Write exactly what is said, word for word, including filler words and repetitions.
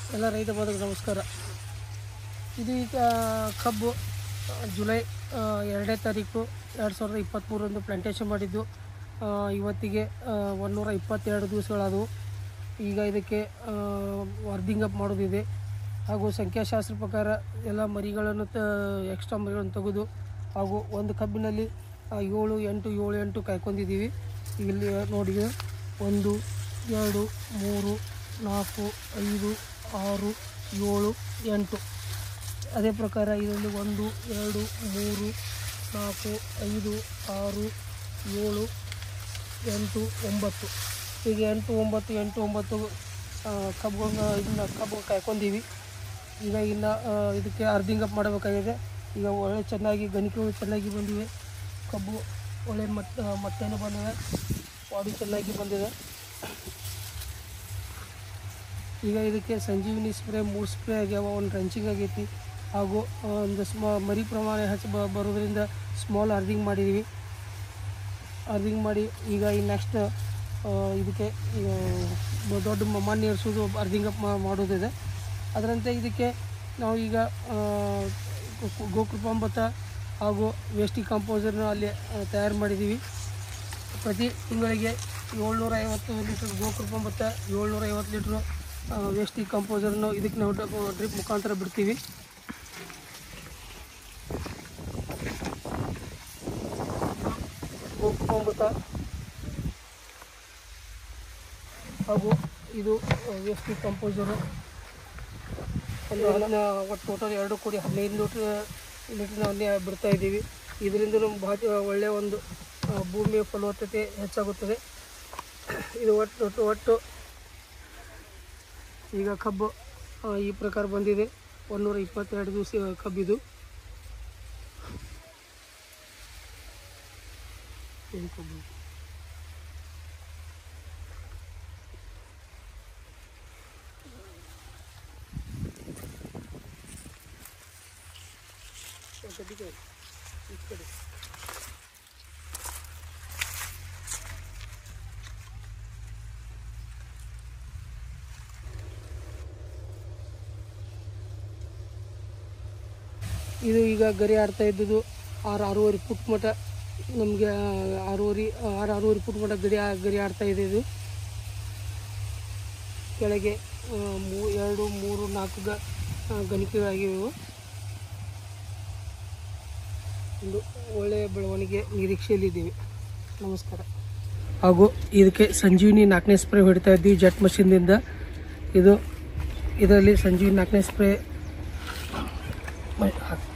ಎಲ್ಲ ರೈತ ಬಾಂಧವರಿಗೆ ನಮಸ್ಕಾರ. ಇದು ಈಗ ಕಬ್ಬು ಜುಲೈ ಎರಡನೇ ತಾರೀಕು ಎರಡು ಸಾವಿರದ ಇಪ್ಪತ್ತ್ಮೂರರಂದು ಪ್ಲಾಂಟೇಷನ್ ಮಾಡಿದ್ದು. ಇವತ್ತಿಗೆ ಒಂದೂರ ಇಪ್ಪತ್ತೆರಡು ದಿವಸಗಳಾದವು. ಈಗ ಇದಕ್ಕೆ ವರ್ದಿಂಗ್ ಅಪ್ ಮಾಡೋದಿದೆ ಹಾಗೂ ಸಂಖ್ಯಾಶಾಸ್ತ್ರ ಪ್ರಕಾರ ಎಲ್ಲ ಮರಿಗಳನ್ನು ತ ಎಕ್ಸ್ಟ್ರಾ ಮರಿಗಳನ್ನು ತೆಗೆದು ಹಾಗೂ ಒಂದು ಕಬ್ಬಿನಲ್ಲಿ ಏಳು ಎಂಟು ಏಳು ಎಂಟು ಕಾಯ್ಕೊಂಡಿದ್ದೀವಿ. ಇಲ್ಲಿ ನೋಡಿ, ಒಂದು ಎರಡು ಮೂರು ನಾಲ್ಕು ಐದು ಆರು ಏಳು ಎಂಟು. ಅದೇ ಪ್ರಕಾರ ಇದರಲ್ಲಿ ಒಂದು ಎರಡು ಮೂರು ನಾಲ್ಕು ಐದು ಆರು ಏಳು ಎಂಟು ಒಂಬತ್ತು, ಈಗ ಎಂಟು ಒಂಬತ್ತು ಎಂಟು ಒಂಬತ್ತು ಕಬ್ಬುಗಳನ್ನ ಇದನ್ನ ಕಬ್ಬು ಕಾಯ್ಕೊಂಡೀವಿ. ಈಗ ಇನ್ನು ಇದಕ್ಕೆ ಅರ್ಧಿಂಗ್ ಅಪ್ ಮಾಡಬೇಕಾಗಿದೆ. ಈಗ ಒಳ್ಳೆ ಚೆನ್ನಾಗಿ ಗಣಿಕೆಗಳು ಚೆನ್ನಾಗಿ ಬಂದಿವೆ, ಕಬ್ಬು ಒಳ್ಳೆ ಮಟ್ಟ ಮಟ್ಟೆನೂ ಬಂದಿವೆ, ಬಾಡಿ ಚೆನ್ನಾಗಿ ಬಂದಿದೆ. ಈಗ ಇದಕ್ಕೆ ಸಂಜೀವಿನಿ ಸ್ಪ್ರೇ ಮೂರು ಸ್ಪ್ರೇ ಆಗ್ಯಾವ, ಒಂದು ರಂಚಿಂಗ್ ಆಗೈತಿ ಹಾಗೂ ಒಂದು ಸ್ಮ ಮರಿ ಪ್ರಮಾಣ ಹೆಚ್ಚು ಬ ಬರೋದ್ರಿಂದ ಸ್ಮಾಲ್ ಅರ್ಧಿಂಗ್ ಮಾಡಿದ್ದೀವಿ. ಅರ್ಧಿಂಗ್ ಮಾಡಿ ಈಗ ಈ ನೆಕ್ಸ್ಟ್ ಇದಕ್ಕೆ ದೊಡ್ಡ ಮಣ್ಣು ಏರಿಸೋದು ಅರ್ಧಿಂಗ್ ಅಪ್ ಮಾಡೋದಿದೆ. ಅದರಂತೆ ಇದಕ್ಕೆ ನಾವು ಈಗ ಗೋಕೃಪಾಮೃತ ಹಾಗೂ ವೇಸ್ಟಿ ಕಾಂಪೋಸರ್ನ ಅಲ್ಲಿ ತಯಾರು ಮಾಡಿದ್ದೀವಿ. ಪ್ರತಿ ತಿಂಗಳಿಗೆ ಏಳ್ನೂರ ಐವತ್ತು ಲೀಟ್ರ್ ಗೋಕೃಪಾಮೃತ, ಏಳ್ನೂರ ಐವತ್ತು ಲೀಟ್ರು ವೇಸ್ಟಿ ಕಾಂಪೋಸರ್ನು ಇದಕ್ಕೆ ನಾವು ಡ್ರಿಪ್ ಮುಖಾಂತರ ಬಿಡ್ತೀವಿ. ಗೋಕೃಪಾಮೃತ ಹಾಗೂ ಇದು ವೇಸ್ಟಿ ಕಾಂಪೋಸರು ಒಂದು ಹನ್ನ ಒಟ್ಟು ಟೋಟಲ್ ಎರಡು ಕೂಡಿ ಹದಿನೈದು ಲೀಟ್ರ್ ಲೀಟ್ರ್ ಅಲ್ಲಿ ಬಿಡ್ತಾ ಇದ್ದೀವಿ. ಇದರಿಂದ ನಮ್ಮ ಭಾಳ ಒಳ್ಳೆಯ ಒಂದು ಭೂಮಿಯ ಫಲವತ್ತತೆ ಹೆಚ್ಚಾಗುತ್ತದೆ. ಇದು ಒಟ್ಟು ಒಟ್ಟು ಈಗ ಕಬ್ಬು ಈ ಪ್ರಕಾರ ಬಂದಿದೆ. ಒಂದೂರ ಇಪ್ಪತ್ತೆರಡು ದಿವಸ ಕಬ್ಬಿದು. ಏನು ಕಬ್ಬು ಈ ಕಡೆ ಇದು ಈಗ ಗರಿ ಆಡ್ತಾ ಇದ್ದದ್ದು ಆರು ಆರೂವರೆ ಫುಟ್ ಮಟ್ಟ, ನಮಗೆ ಆರೂವರೆ ಆರು ಆರೂವರೆ ಫುಟ್ ಮಟ್ಟ ಗರಿ ಗರಿ ಆಡ್ತಾ ಇದೆ. ಇದು ಕೆಳಗೆ ಮೂ ಎರಡು ಮೂರು ನಾಲ್ಕು ಗ ಗಣಿಕೆಗಳಾಗಿವೆ. ಒಂದು ಒಳ್ಳೆಯ ಬೆಳವಣಿಗೆ ನಿರೀಕ್ಷೆಯಲ್ಲಿದ್ದೀವಿ. ನಮಸ್ಕಾರ. ಹಾಗೂ ಇದಕ್ಕೆ ಸಂಜೀವಿನಿ ನಾಲ್ಕನೇ ಸ್ಪ್ರೇ ಹೊಡಿತಾ ಇದ್ದೀವಿ ಜೆಟ್ ಮಷಿನ್ದಿಂದ. ಇದು ಇದರಲ್ಲಿ ಸಂಜೀವಿನಿ ನಾಲ್ಕನೇ ಸ್ಪ್ರೇ ಹಾಕಿ